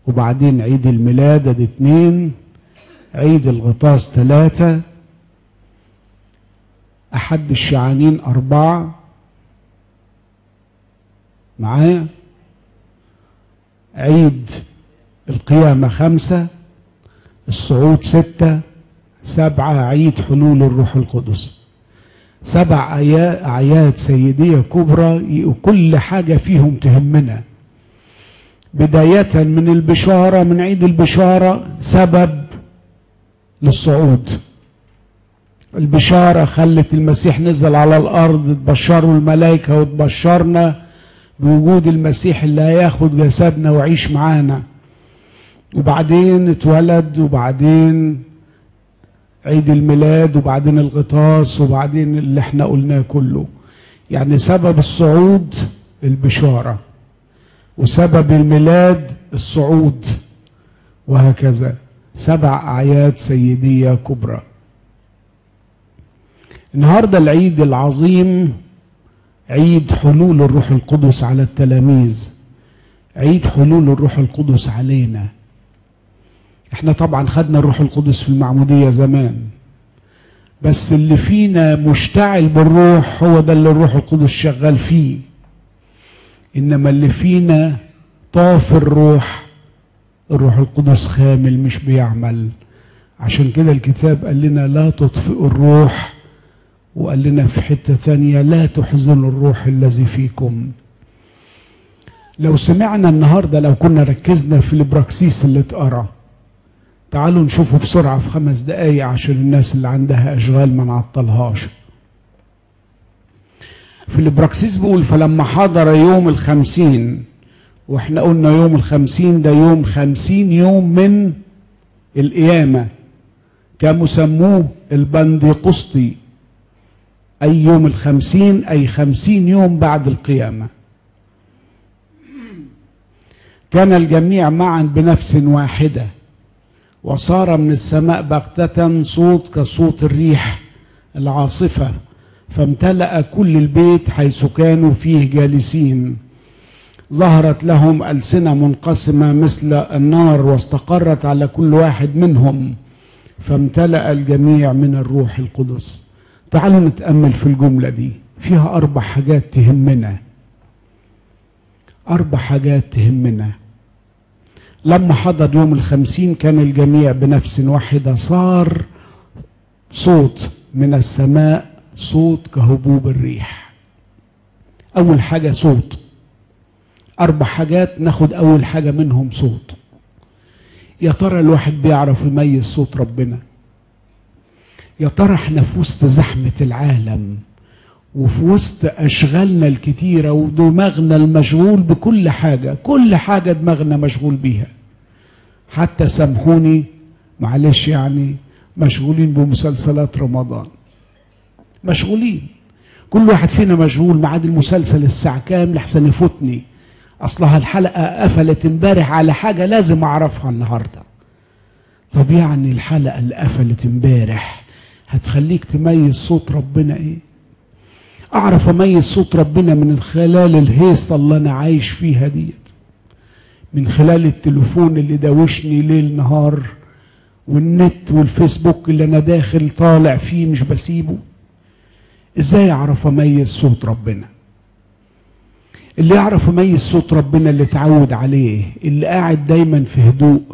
وبعدين عيد الميلاد ادي 2، عيد الغطاس 3، أحد الشعانين 4، معايا؟ عيد القيامة 5، الصعود 6، 7 عيد حلول الروح القدس. 7 أعياد سيدية كبرى، كل حاجة فيهم تهمنا. بداية من البشارة، من عيد البشارة سبب للصعود. البشارة خلت المسيح نزل على الأرض، تبشروا الملائكة وتبشرنا بوجود المسيح اللي هياخد جسدنا ويعيش معانا. وبعدين اتولد، وبعدين عيد الميلاد، وبعدين الغطاس، وبعدين اللي احنا قلناه كله. يعني سبب الصعود البشارة، وسبب الميلاد الصعود، وهكذا 7 أعياد سيدية كبرى. النهارده العيد العظيم، عيد حلول الروح القدس على التلاميذ، عيد حلول الروح القدس علينا. احنا طبعا خدنا الروح القدس في المعمودية زمان، بس اللي فينا مشتعل بالروح هو ده اللي الروح القدس شغال فيه. انما اللي فينا طاف الروح القدس خامل مش بيعمل. عشان كده الكتاب قال لنا لا تطفئوا الروح، وقال لنا في حتة ثانية لا تحزنوا الروح الذي فيكم. لو سمعنا النهاردة، لو كنا ركزنا في البراكسيس اللي اتقرا، تعالوا نشوفه بسرعة في 5 دقايق عشان الناس اللي عندها أشغال ما نعطلهاش. في البراكسيس بيقول فلما حضر يوم 50، واحنا قلنا يوم 50 ده يوم 50 يوم من القيامة، كانوا سموه البندقسطي، أي يوم 50، أي 50 يوم بعد القيامة. كان الجميع معا بنفس واحدة، وصار من السماء بغتة صوت كصوت الريح العاصفة، فامتلأ كل البيت حيث كانوا فيه جالسين. ظهرت لهم ألسنة منقسمة مثل النار، واستقرت على كل واحد منهم، فامتلأ الجميع من الروح القدس. تعالوا نتأمل في الجملة دي، فيها 4 حاجات تهمنا. 4 حاجات تهمنا. لما حضر يوم 50 كان الجميع بنفس واحدة، صار صوت من السماء، صوت كهبوب الريح. أول حاجة صوت. 4 حاجات، ناخد أول حاجة منهم صوت. يا ترى الواحد بيعرف يميز صوت ربنا؟ يا ترى احنا في وسط زحمة العالم، وفي وسط أشغالنا الكتيرة، ودماغنا المشغول بكل حاجة، كل حاجة دماغنا مشغول بيها. حتى سامحوني معلش، يعني مشغولين بمسلسلات رمضان، مشغولين. كل واحد فينا مشغول، ميعاد المسلسل الساعة كام لحسن يفوتني، أصلها الحلقة قفلت امبارح على حاجة لازم أعرفها النهاردة. طب يعني الحلقة اللي قفلت امبارح هتخليك تميز صوت ربنا ايه؟ اعرف اميز صوت ربنا من خلال الهيصة اللي انا عايش فيها ديت، من خلال التليفون اللي داوشني ليل نهار، والنت والفيسبوك اللي انا داخل طالع فيه مش بسيبه. ازاي اعرف اميز صوت ربنا؟ اللي يعرف يميز صوت ربنا اللي اتعود عليه، اللي قاعد دايما في هدوء.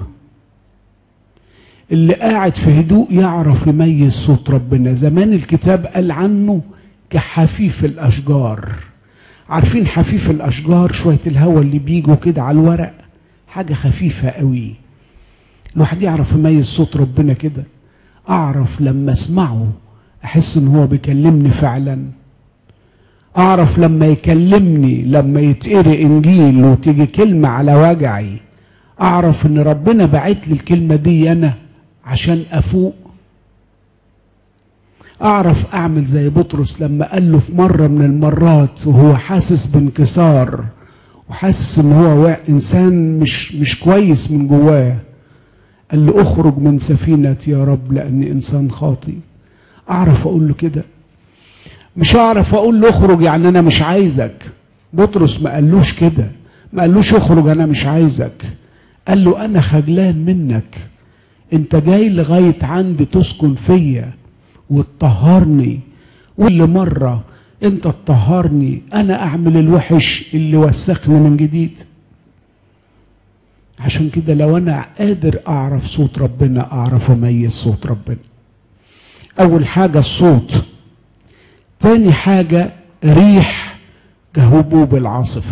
اللي قاعد في هدوء يعرف يميز صوت ربنا. زمان الكتاب قال عنه كحفيف الأشجار. عارفين حفيف الأشجار؟ شوية الهواء اللي بيجوا كده على الورق، حاجة خفيفة قوي. الواحد يعرف يميز صوت ربنا كده. أعرف لما أسمعه أحس إن هو بيكلمني فعلا. أعرف لما يكلمني، لما يتقري إنجيل وتيجي كلمة على وجعي، أعرف إن ربنا بعت لي الكلمة دي أنا عشان أفوق. أعرف أعمل زي بطرس لما قال له في مرة من المرات وهو حاسس بانكسار وحاسس إن هو إنسان مش كويس من جواه، قال له أخرج من سفينتي يا رب لأني إنسان خاطئ. أعرف أقول له كده. مش أعرف أقول له أخرج يعني أنا مش عايزك. بطرس ما قالوش كده، ما قالوش أخرج أنا مش عايزك، قال له انا خجلان منك، انت جاي لغاية عندي تسكن فيا وتطهرني، واللي مرة انت تطهرني انا اعمل الوحش اللي وسخني من جديد. عشان كده لو انا قادر اعرف صوت ربنا اعرف اميز صوت ربنا. اول حاجة الصوت. تاني حاجة ريح كهبوب العاصفة.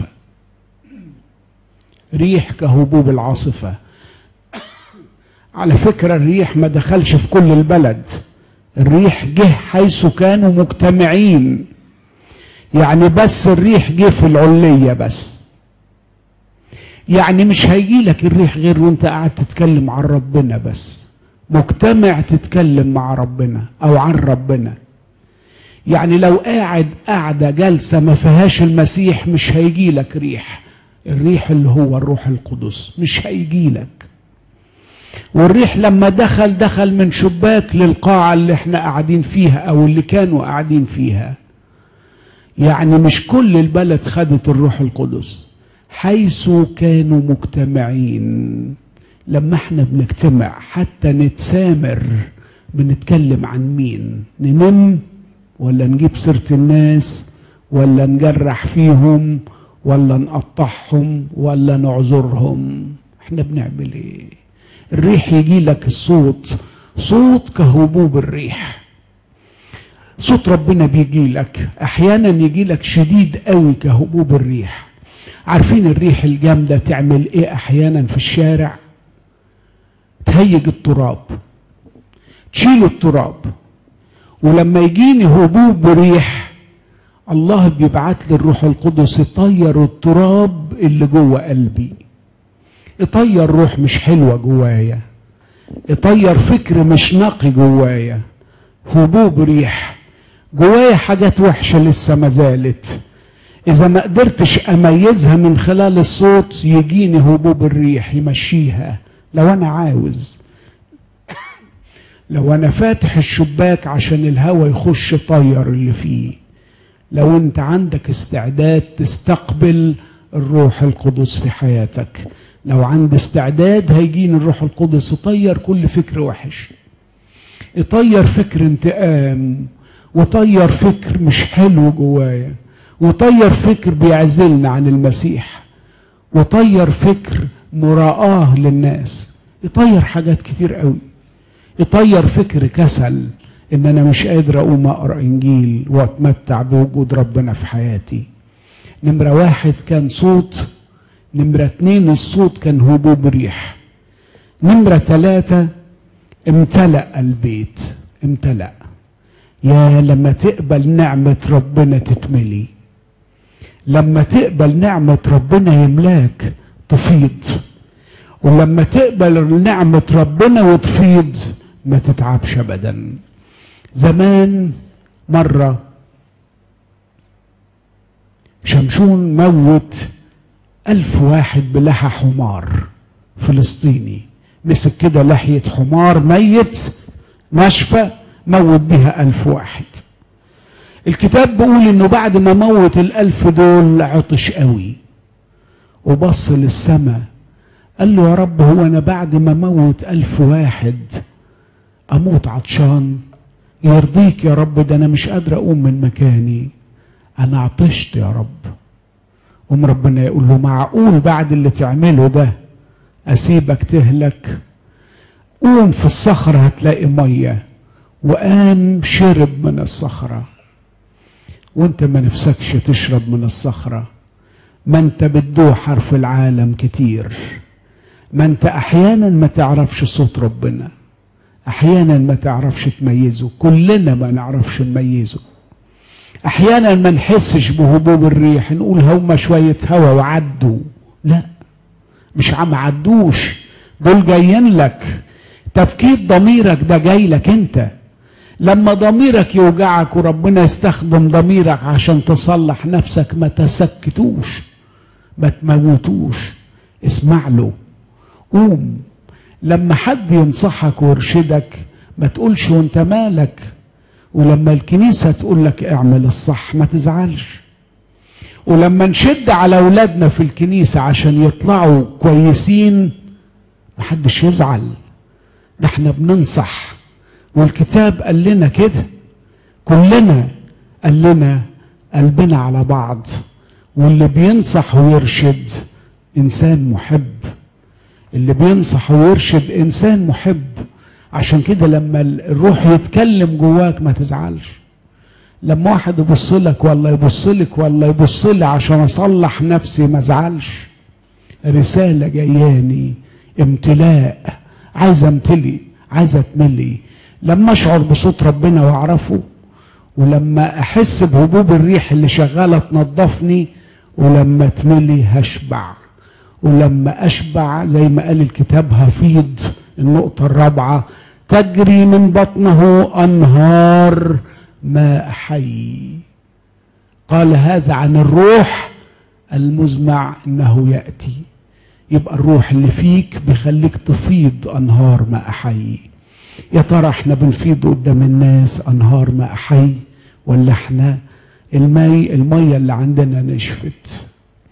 ريح كهبوب العاصفة. على فكرة الريح ما دخلش في كل البلد، الريح جه حيث كانوا مجتمعين، يعني بس الريح جه في العلية بس. يعني مش هيجي لك الريح غير وانت قاعد تتكلم عن ربنا بس، مجتمع تتكلم مع ربنا او عن ربنا. يعني لو قاعد قاعدة جلسة ما فيهاش المسيح مش هيجي لك ريح، الريح اللي هو الروح القدس مش هيجي لك. والريح لما دخل من شباك للقاعة اللي احنا قاعدين فيها او اللي كانوا قاعدين فيها. يعني مش كل البلد خدت الروح القدس، حيث كانوا مجتمعين. لما احنا بنجتمع حتى نتسامر بنتكلم عن مين؟ ننم ولا نجيب سيرة الناس ولا نجرح فيهم ولا نقطعهم ولا نعذرهم؟ احنا بنعمل ايه؟ الريح يجي لك الصوت، صوت كهبوب الريح. صوت ربنا بيجي لك احيانا يجي لك شديد قوي كهبوب الريح. عارفين الريح الجامدة تعمل ايه احيانا في الشارع؟ تهيج التراب، تشيل التراب. ولما يجيني هبوب ريح الله بيبعت لي الروح القدس يطير التراب اللي جوه قلبي، يطير روح مش حلوة جوايا، يطير فكر مش نقي جوايا. هبوب ريح جوايا حاجات وحشة لسه ما زالت، إذا ما قدرتش أميزها من خلال الصوت يجيني هبوب الريح يمشيها. لو أنا عاوز، لو أنا فاتح الشباك عشان الهواء يخش طير اللي فيه، لو أنت عندك استعداد تستقبل الروح القدس في حياتك، لو عندي استعداد هيجيني الروح القدس يطير كل فكر وحش، يطير فكر انتقام، وطير فكر مش حلو جوايا، وطير فكر بيعزلنا عن المسيح، وطير فكر مراءة للناس، يطير حاجات كتير قوي. يطير فكر كسل، ان انا مش قادر اقوم اقرا انجيل واتمتع بوجود ربنا في حياتي. نمرة واحد كان صوت، نمرة اتنين الصوت كان هبوب ريح، نمرة تلاتة امتلأ البيت. امتلأ. يا لما تقبل نعمة ربنا تتملي، لما تقبل نعمة ربنا يملاك تفيض، ولما تقبل نعمة ربنا وتفيض ما تتعبش ابدا. زمان مرة شمشون موت 1000 واحد بلحى حمار فلسطيني، مسك كده لحية حمار ميت ناشفة موت بيها 1000 واحد. الكتاب بيقول انه بعد ما موت 1000 دول عطش قوي وبص للسماء قال له يا رب هو انا بعد ما موت 1000 واحد اموت عطشان؟ يرضيك يا رب، ده انا مش قادر اقوم من مكاني، انا عطشت يا رب. قوم ربنا يقول له معقول بعد اللي تعمله ده اسيبك تهلك؟ قوم في الصخرة هتلاقي مية. وقام شرب من الصخرة. وانت ما نفسكش تشرب من الصخرة؟ ما انت بتدوحر في العالم كتير، ما انت احيانا ما تعرفش صوت ربنا، احيانا ما تعرفش تميزه، كلنا ما نعرفش نميزه. احيانا ما نحسش بهبوب الريح، نقول هما شوية هوا وعدوا. لا، مش عم عدوش، دول جايين لك. تفكير ضميرك ده جاي لك انت. لما ضميرك يوجعك وربنا يستخدم ضميرك عشان تصلح نفسك، ما تسكتوش، ما تموتوش، اسمع له. قوم. لما حد ينصحك ويرشدك ما تقولش وانت مالك، ولما الكنيسة تقول لك اعمل الصح ما تزعلش. ولما نشد على اولادنا في الكنيسة عشان يطلعوا كويسين محدش يزعل، ده احنا بننصح، والكتاب قال لنا كده كلنا، قال لنا قلبنا على بعض، واللي بينصح ويرشد انسان محب، اللي بينصح ويرشد انسان محب. عشان كده لما الروح يتكلم جواك ما تزعلش. لما واحد يبص لك ولا يبص لك ولا يبص لي عشان اصلح نفسي ما ازعلش. رساله جاياني، امتلاء، عايز امتلي، عايز اتملي. لما اشعر بصوت ربنا واعرفه، ولما احس بهبوب الريح اللي شغاله تنظفني، ولما اتملي هشبع، ولما اشبع زي ما قال الكتاب هفيض. النقطه الرابعه، تجري من بطنه انهار ماء حي. قال هذا عن الروح المزمع انه ياتي. يبقى الروح اللي فيك بيخليك تفيض انهار ماء حي. يا ترى احنا بنفيض قدام الناس انهار ماء حي، ولا احنا الميه اللي عندنا نشفت؟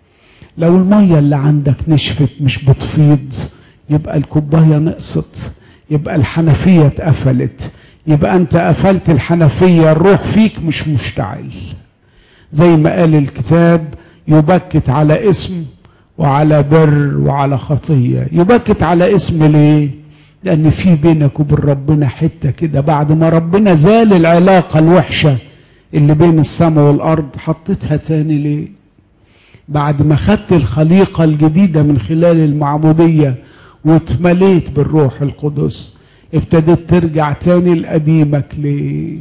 لو الميه اللي عندك نشفت مش بتفيض، يبقى الكوبايه نقصت، يبقى الحنفيه اتقفلت، يبقى انت قفلت الحنفيه، الروح فيك مش مشتعل. زي ما قال الكتاب، يبكت على اسم وعلى بر وعلى خطيه. يبكت على اسم ليه؟ لان في بينك وبين ربنا حته كده، بعد ما ربنا زال العلاقه الوحشه اللي بين السماء والارض حطيتها تاني ليه؟ بعد ما خدت الخليقه الجديده من خلال المعموديه واتمليت بالروح القدس، ابتدت ترجع تاني لقديمك ليه؟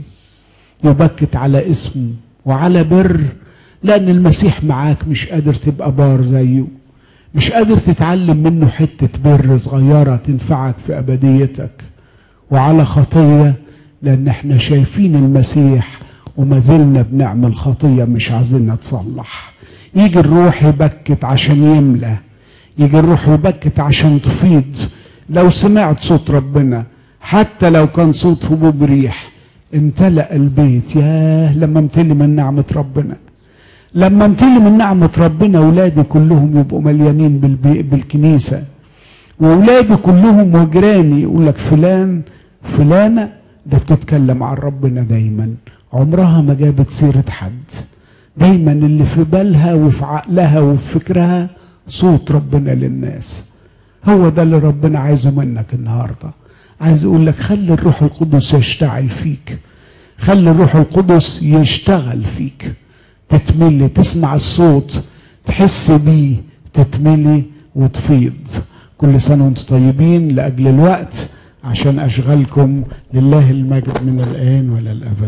يبكت على اسم وعلى بر، لان المسيح معاك مش قادر تبقى بار زيه، مش قادر تتعلم منه حته بر صغيره تنفعك في ابديتك. وعلى خطيه، لان احنا شايفين المسيح وما زلنا بنعمل خطيه مش عايزين نتصلح. يجي الروح يبكت عشان يملى، يجي الروح يبكت عشان تفيض. لو سمعت صوت ربنا حتى لو كان صوت هبوب ريح، امتلأ البيت. ياه لما امتلي من نعمة ربنا، لما امتلي من نعمة ربنا، ولادي كلهم يبقوا مليانين بالكنيسة، وولادي كلهم وجيراني يقول لك فلان فلانة ده بتتكلم عن ربنا دايما، عمرها ما جابت سيرة حد، دايما اللي في بالها وفي عقلها وفي فكرها صوت ربنا للناس. هو ده اللي ربنا عايزه منك النهارده. عايز اقول لك خلي الروح القدس يشتغل فيك، خلي الروح القدس يشتغل فيك، تتملي، تسمع الصوت، تحس بيه، تتملي وتفيض. كل سنه وانتم طيبين. لاجل الوقت عشان اشغلكم، لله المجد من الان والى الابد.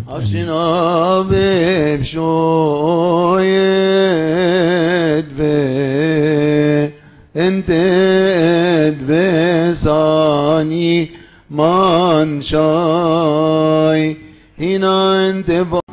انت بساني من شاي هنا انت